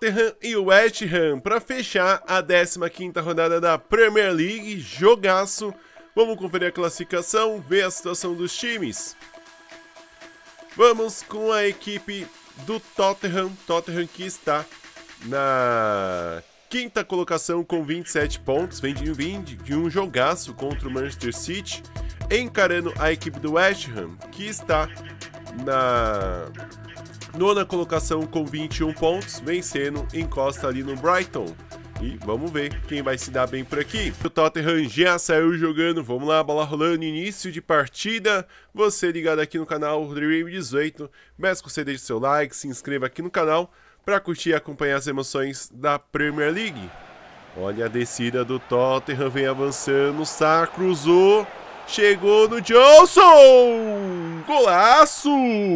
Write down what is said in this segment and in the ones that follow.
Tottenham e o West Ham para fechar a 15ª rodada da Premier League. Jogaço. Vamos conferir a classificação, ver a situação dos times. Vamos com a equipe do Tottenham. Tottenham que está na 5ª colocação com 27 pontos. Vem de um jogaço contra o Manchester City, encarando a equipe do West Ham, que está na 9ª colocação com 21 pontos, vencendo, encosta ali no Brighton. E vamos ver quem vai se dar bem por aqui. O Tottenham já saiu jogando, vamos lá, bola rolando, início de partida. Você ligado aqui no canal Dream18, peço que você deixe seu like, se inscreva aqui no canal para curtir e acompanhar as emoções da Premier League. Olha a descida do Tottenham, vem avançando, Sá cruzou, chegou no Johnson! Golaço!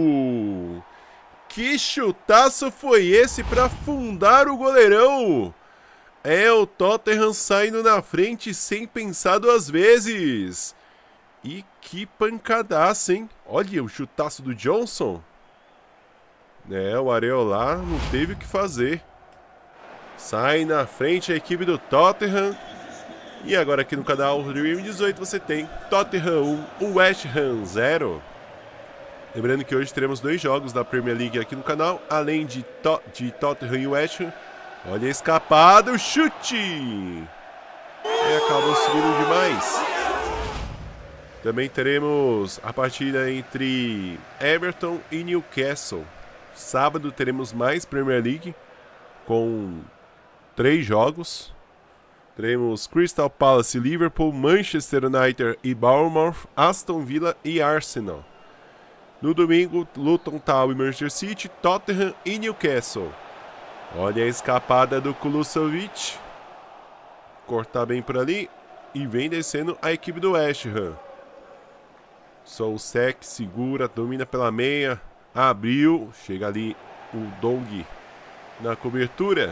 Que chutaço foi esse para afundar o goleirão? É o Tottenham saindo na frente sem pensar duas vezes. E que pancadaça, hein? Olha o chutaço do Johnson. O Areola não teve o que fazer. Sai na frente a equipe do Tottenham. E agora aqui no canal Dream18 você tem Tottenham 1, West Ham 0. Lembrando que hoje teremos 2 jogos da Premier League aqui no canal, além de Tottenham e West Ham. Olha a escapada, o chute! E acabou subindo demais. Também teremos a partida entre Everton e Newcastle. Sábado teremos mais Premier League, com 3 jogos. Teremos Crystal Palace, Liverpool, Manchester United e Bournemouth, Aston Villa e Arsenal. No domingo, Luton Town e Manchester City, Tottenham e Newcastle. Olha a escapada do Kulusevich. Cortar bem por ali. E vem descendo a equipe do West Ham. Soucek segura, domina pela meia. Abriu. Chega ali o Dong na cobertura.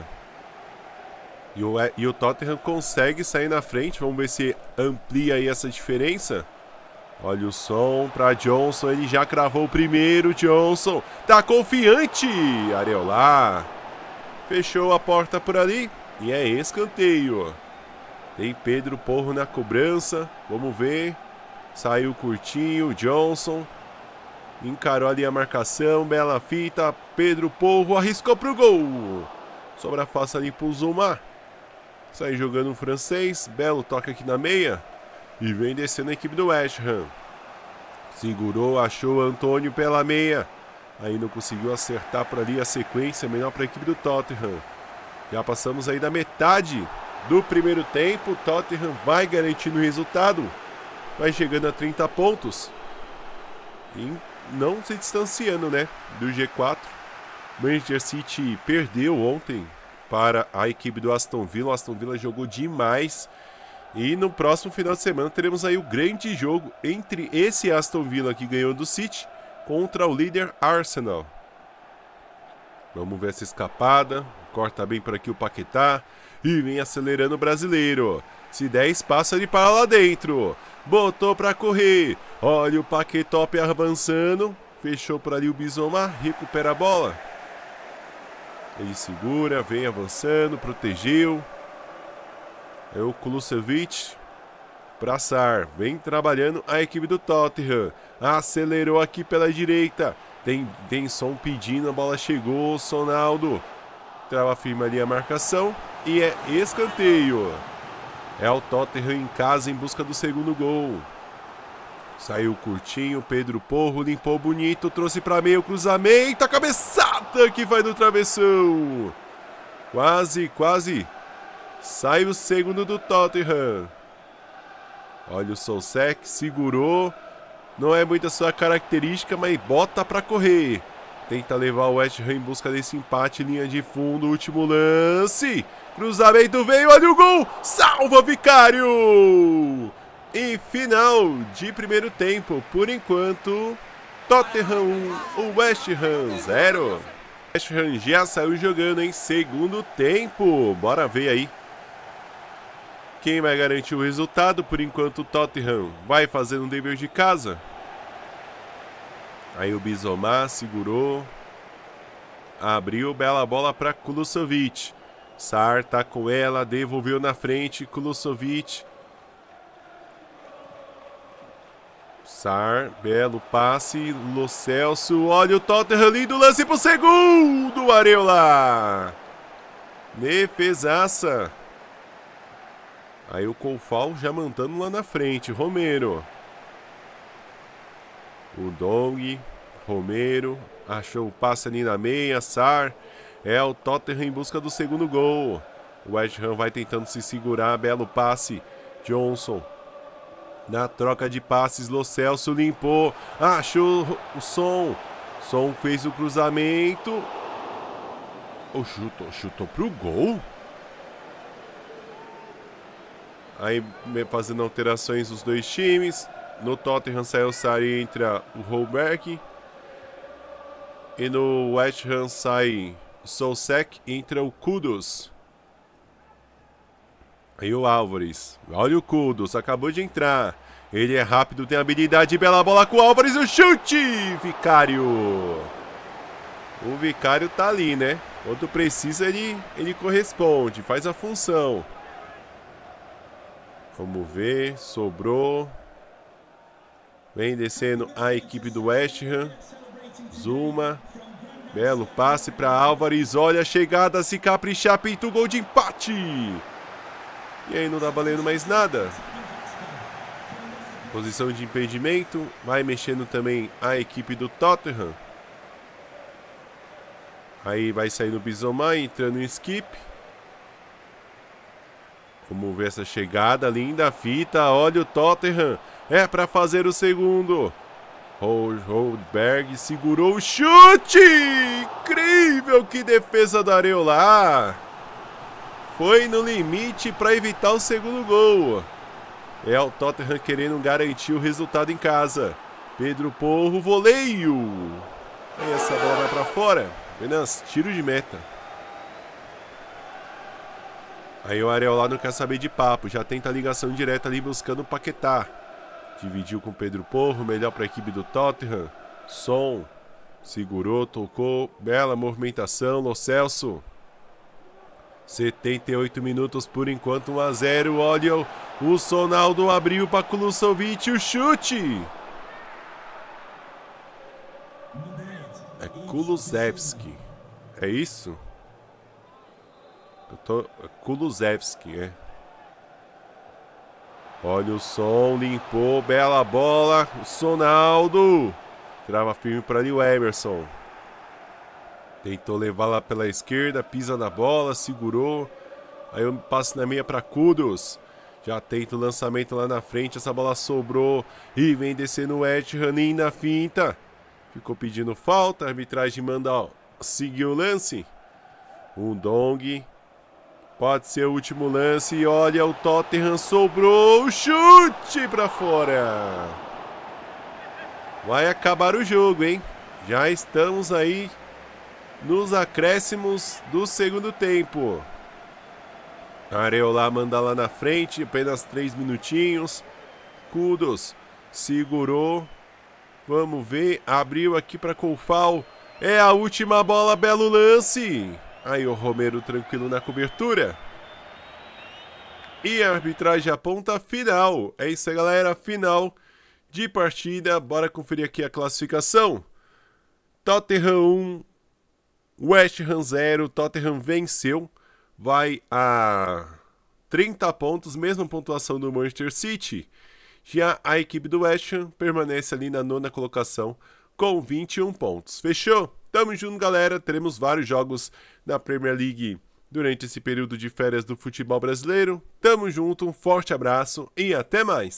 E o Tottenham consegue sair na frente. Vamos ver se amplia aí essa diferença. Olha o som para Johnson. Ele já cravou o primeiro. Johnson tá confiante. Areola. Fechou a porta por ali e é escanteio. Tem Pedro Porro na cobrança. Vamos ver. Saiu curtinho. Johnson encarou ali a marcação. Bela fita. Pedro Porro arriscou pro gol. Sobra fácil ali pro Zuma. Sai jogando o francês. Belo toca aqui na meia. E vem descendo a equipe do West Ham. Segurou, achou Antônio pela meia. Aí não conseguiu acertar por ali a sequência, melhor para a equipe do Tottenham. Já passamos aí da metade do primeiro tempo. O Tottenham vai garantindo o resultado. Vai chegando a 30 pontos. E não se distanciando, né, do G4. Manchester City perdeu ontem para a equipe do Aston Villa. O Aston Villa jogou demais. E no próximo final de semana teremos aí o grande jogo entre esse Aston Villa que ganhou do City contra o líder Arsenal. Vamos ver essa escapada. Corta bem por aqui o Paquetá. E vem acelerando o brasileiro. Se 10 passa ele para lá dentro. Botou para correr. Olha o Paquetop avançando. Fechou por ali o Bizoma. Recupera a bola. Ele segura, vem avançando, protegeu. É o Kulusevich. Pra Sar, vem trabalhando a equipe do Tottenham. Acelerou aqui pela direita. Tem som pedindo, a bola chegou. Sonaldo trava firme ali a marcação. E é escanteio. É o Tottenham em casa em busca do segundo gol. Saiu curtinho, Pedro Porro limpou bonito, trouxe para meio, cruzamento, a cabeçada que vai do travessão. Quase, quase. Sai o segundo do Tottenham. Olha o Soucek, segurou. Não é muita sua característica, mas bota para correr. Tenta levar o West Ham em busca desse empate, linha de fundo, último lance. Cruzamento veio, olha o gol. Salva, Vicário. E final de primeiro tempo, por enquanto, Tottenham 1, o West Ham 0. O West Ham já saiu jogando em segundo tempo. Bora ver aí quem vai garantir o resultado. Por enquanto o Tottenham vai fazendo um dever de casa. Aí o Bizoma segurou. Abriu, bela bola para Kulusevich. Sar tá com ela, devolveu na frente, Kulusevich. Sar, belo passe, Lo Celso, olha o Tottenham, lindo lance pro segundo, Areola. Defesaça. Aí o Coufal já mandando lá na frente, Romero. O Dong, Romero, achou o passe ali na meia, Sar. É o Tottenham em busca do segundo gol. O West Ham vai tentando se segurar, belo passe, Johnson. Na troca de passes, Lo Celso limpou, achou o Son. Son fez o cruzamento. Chutou pro gol. Aí fazendo alterações os dois times. No Tottenham saiu o Sar e entra o Holberg. E no West Ham sai o Soucek e entra o Kudus. Aí o Álvares, olha o Kudus, acabou de entrar. Ele é rápido, tem habilidade, bela bola com o Álvares, o chute! Vicário. O Vicário tá ali, né? Quando precisa ele corresponde, faz a função. Vamos ver, sobrou. Vem descendo a equipe do West Ham. Zuma. Belo passe para Álvares, olha a chegada, se caprichar, pinta o gol de empate. E aí não tá valendo mais nada. Posição de impedimento. Vai mexendo também a equipe do Tottenham. Aí vai saindo o Bissouma, entrando em Skip. Vamos ver essa chegada, linda fita. Olha o Tottenham. É para fazer o segundo. Holberg segurou o chute. Incrível, que defesa do Areola. Foi no limite para evitar o segundo gol. É o Tottenham querendo garantir o resultado em casa. Pedro Porro, voleio. E essa bola vai para fora. Apenas tiro de meta. Aí o Areola não quer saber de papo. Já tenta a ligação direta ali buscando o Paquetá. Dividiu com Pedro Porro. Melhor para a equipe do Tottenham. Son. Segurou, tocou. Bela movimentação. Lo Celso. 78 minutos por enquanto, 1 a 0. Olha o Sonaldo, abriu para Kulusevich, o chute. É Kulusevski. É isso? Kulusevski, é. Olha o Son, limpou, bela bola. O Sonaldo. Trava firme para ali o Emerson. Tentou levar lá pela esquerda, pisa na bola, segurou. Aí eu passo na meia para Kudus. Já tenta o lançamento lá na frente, essa bola sobrou. E vem descendo o West Ham na finta. Ficou pedindo falta, a arbitragem manda seguir o lance. O Dong. Pode ser o último lance. E olha, o Tottenham sobrou. O chute para fora. Vai acabar o jogo, hein? Já estamos aí nos acréscimos do segundo tempo. Areola manda lá na frente, apenas 3 minutinhos. Kudus segurou. Vamos ver, abriu aqui para Coufal. É a última bola, belo lance. Aí o Romero tranquilo na cobertura. E a arbitragem aponta final. É isso aí, galera, final de partida. Bora conferir aqui a classificação. Tottenham 1, West Ham 0, Tottenham venceu, vai a 30 pontos, mesma pontuação do Manchester City. Já a equipe do West Ham permanece ali na 9ª colocação com 21 pontos. Fechou? Tamo junto, galera. Teremos vários jogos na Premier League durante esse período de férias do futebol brasileiro. Tamo junto, um forte abraço e até mais!